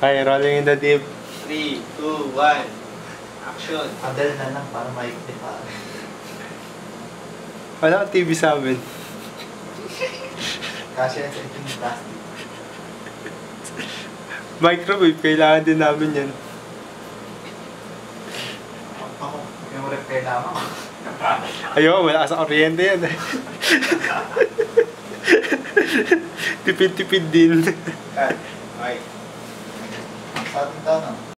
Okay, rolling in the deep. 3, 2, 1. Action. Adal na lang para maikli pa. Wala kang TV sa amin. Kasi yan sa itim plastic. Microwave, kailangan din namin yan. Ako, yung rep kailangan. Ayaw, wala sa kuryente yan eh. Tipid-tipid din. Okay. Sa ating tanong.